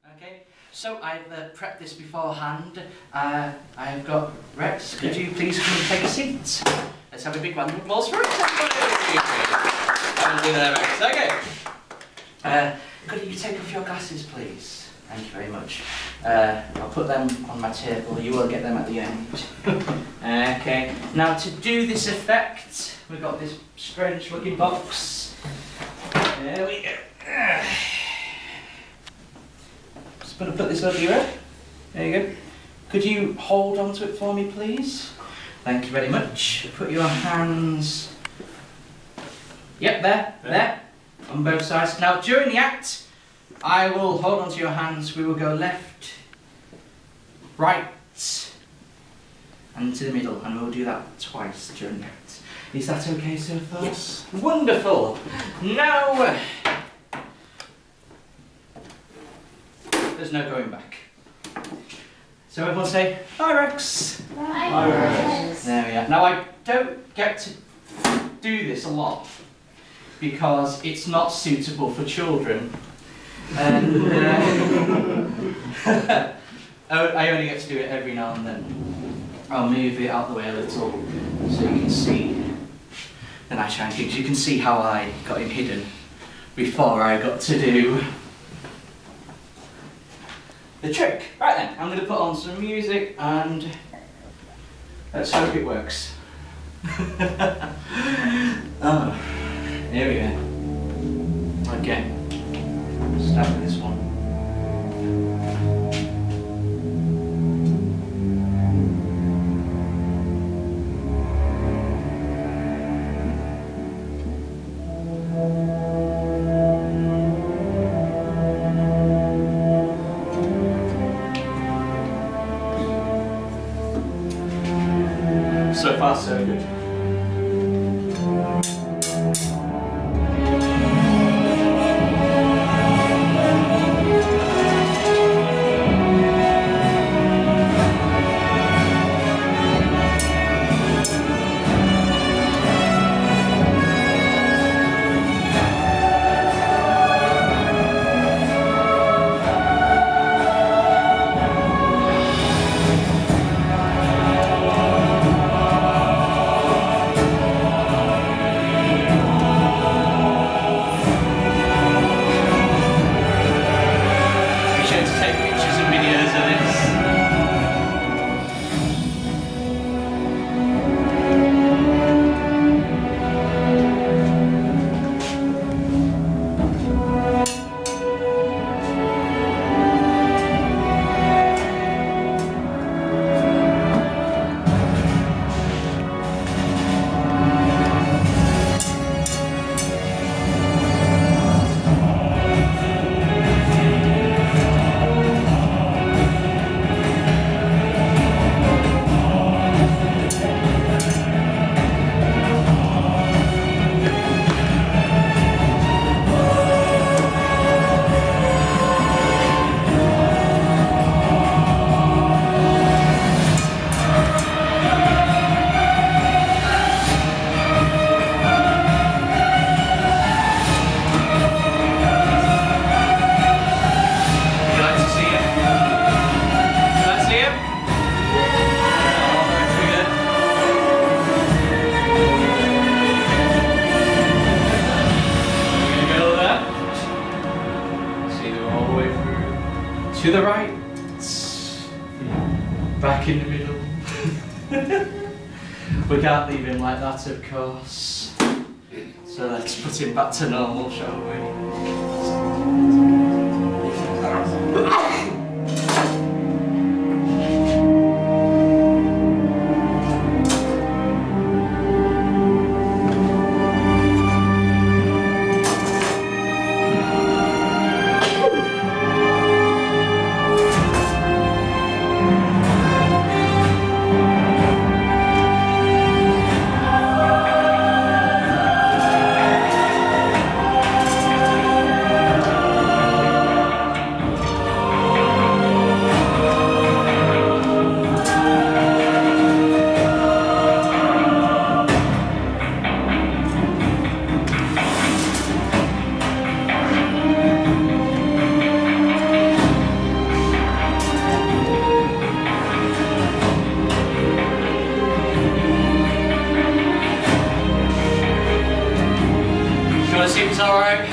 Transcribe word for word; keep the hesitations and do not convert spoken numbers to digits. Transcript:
Okay, so I've uh, prepped this beforehand. Uh, I've got Rex. Could you please come and take a seat? Let's have a big round of applause for Rex. There, Rex. Okay. Uh, could you take off your glasses, please? Thank you very much. Uh, I'll put them on my table. You will get them at the end. Okay. Now to do this effect, we've got this strange-looking box. There we go. Just going to put this over your head. There you go. Could you hold on to it for me, please? Thank you very much. Put your hands... Yep, there, there, there, on both sides. Now, during the act, I will hold on to your hands. We will go left, right, and to the middle, and we'll do that twice during the act. Is that okay so far? Yes. Wonderful. Now, there's no going back. So everyone say, "Hi, Rex." Hi, Rex. There we are. Now, I don't get to do this a lot because it's not suitable for children. And uh, I only get to do it every now and then. I'll move it out the way a little so you can see the nice shiny things. You can see how I got him hidden before I got to do the trick. Right then, I'm going to put on some music and let's hope it works. Oh, here we go. Okay. Start with this one. So far, so good. To the right, back in the middle. We can't leave him like that, of course. So let's put him back to normal, shall we? alright.